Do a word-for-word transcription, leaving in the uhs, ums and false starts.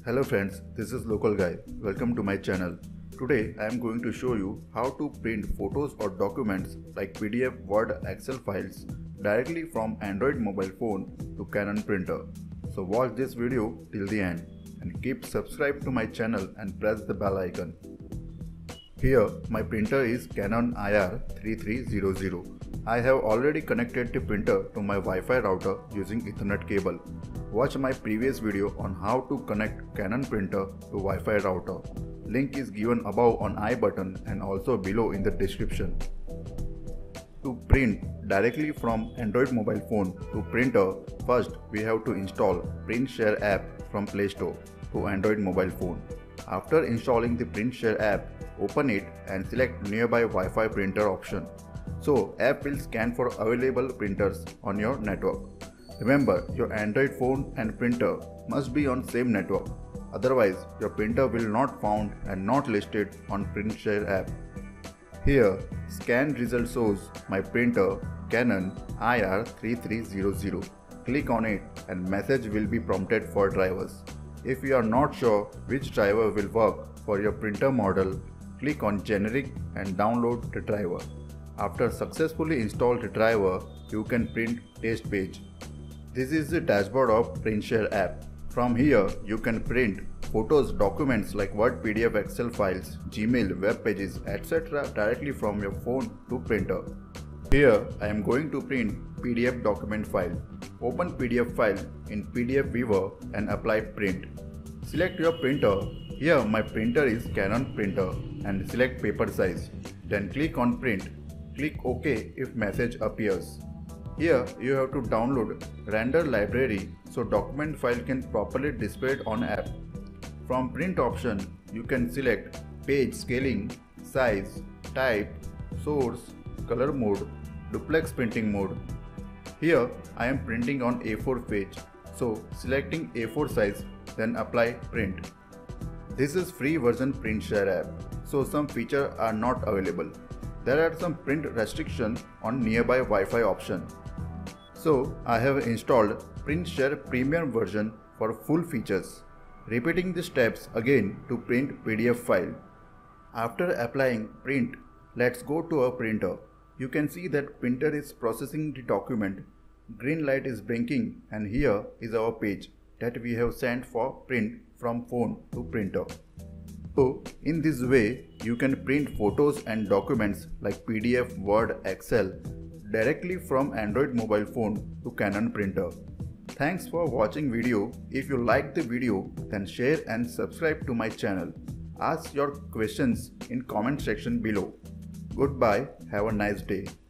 Hello friends, this is Local Guy. Welcome to my channel. Today I am going to show you how to print photos or documents like P D F, Word, Excel files directly from Android mobile phone to Canon printer. So watch this video till the end and keep subscribed to my channel and press the bell icon. Here my printer is Canon I R thirty-three hundred. I have already connected the printer to my Wi-Fi router using Ethernet cable. Watch my previous video on how to connect Canon printer to Wi-Fi router. Link is given above on I button and also below in the description. To print directly from Android mobile phone to printer, first we have to install PrintShare app from Play Store to Android mobile phone. After installing the PrintShare app, open it and select nearby Wi-Fi printer option. So app will scan for available printers on your network. Remember, your Android phone and printer must be on same network. Otherwise, your printer will not found and not listed on PrintShare app. Here, scan result shows my printer Canon I R thirty-three hundred. Click on it and message will be prompted for drivers. If you are not sure which driver will work for your printer model, click on Generic and download the driver. After successfully installed the driver, you can print test page. This is the dashboard of PrintShare app. From here, you can print photos, documents like Word, P D F, Excel files, Gmail, web pages, et cetera directly from your phone to printer. Here, I am going to print P D F document file. Open P D F file in P D F Viewer and apply print. Select your printer. Here, my printer is Canon printer and select paper size. Then click on print. Click OK if message appears. Here you have to download render library so document file can properly display on app. From print option you can select page scaling, size, type, source, color mode, duplex printing mode. Here I am printing on A four page, so selecting A four size then apply print. This is free version PrintShare app, so some features are not available. There are some print restrictions on nearby Wi-Fi option. So I have installed PrintShare Premium version for full features. Repeating the steps again to print P D F file. After applying print, let's go to a printer. You can see that printer is processing the document. Green light is blinking and here is our page that we have sent for print from phone to printer. So in this way, you can print photos and documents like P D F, Word, Excel directly from Android mobile phone to Canon printer. Thanks for watching video. If you like the video, then share and subscribe to my channel. Ask your questions in comment section below. Goodbye. Have a nice day.